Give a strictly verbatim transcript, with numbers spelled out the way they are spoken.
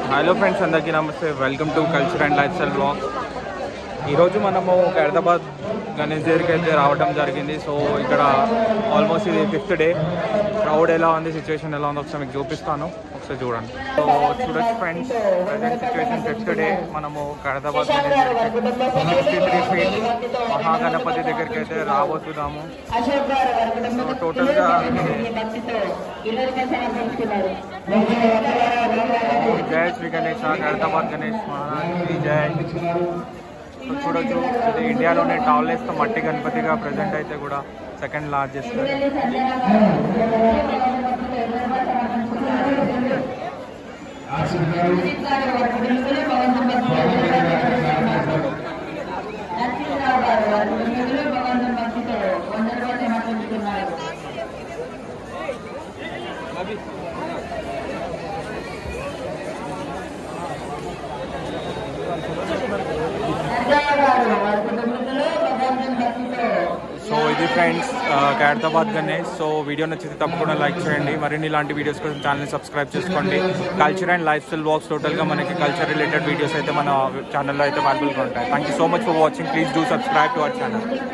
Hello friends, అందరికీ నమస్తే. Welcome to culture and lifestyle blogs. ఈరోజు మనము ఖైరతాబాద్ గణేష్ దగ్గరికి అయితే రావడం జరిగింది. సో ఇక్కడ ఆల్మోస్ట్ ఇది ఫిఫ్త్ డే. క్రౌడ్ ఎలా ఉంది, సిచ్యువేషన్ ఎలా ఉంది ఒకసారి మీకు చూపిస్తాను, ఒకసారి చూడండి. సో చూడొచ్చు friends, present situation fifth day. మనము ఖైరతాబాద్ గణేష్ దగ్గరికి ఫిఫ్టీ త్రీ ఫీట్ మహాగణపతి దగ్గరికి అయితే రాబోతున్నాము. సో టోటల్గా జై శ్రీ గణేష్, ఖైరతాబాద్ గణేష్ మహారాజ్ జై. సో చూడొచ్చు, ఇది ఇండియాలోనే టాలెస్ట్ మట్టి గణపతిగా ప్రజెంట్ అయితే కూడా సెకండ్ లార్జెస్ట్. సో ఇది friends Khairatabad Ganesh. So video నచ్చితే తప్పకుండా లైక్ చేయండి. మరిన్ని ఇలాంటి వీడియోస్ కోసం ఛానల్ని సబ్స్క్రైబ్ చేసుకోండి. Culture and lifestyle blogs, టోటల్గా మనకి కల్చర్ రిలేటెడ్ వీడియోస్ అయితే మన ఛానల్లో అయితే అవైలబుల్గా ఉంటాయి. Thank you so much for watching. Please do subscribe to our channel.